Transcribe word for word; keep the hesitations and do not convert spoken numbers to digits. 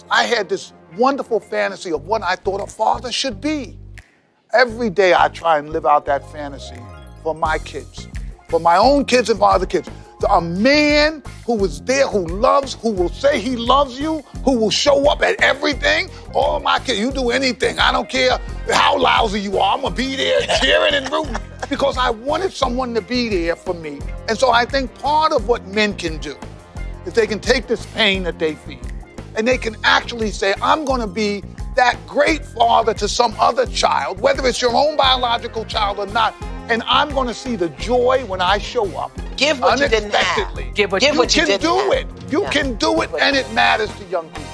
years, I had this wonderful fantasy of what I thought a father should be. Every day I try and live out that fantasy for my kids, for my own kids and for other kids. A man who is there, who loves, who will say he loves you, who will show up at everything. Oh, my kid, you do anything. I don't care how lousy you are. I'm going to be there cheering and rooting because I wanted someone to be there for me. And so I think part of what men can do is they can take this pain that they feel and they can actually say, I'm going to be that great father to some other child, whether it's your own biological child or not, and I'm going to see the joy when I show up. Give what you didn't have. Give what Give you, what you can didn't do have. it. You Yeah. can do it, and it matters to young people.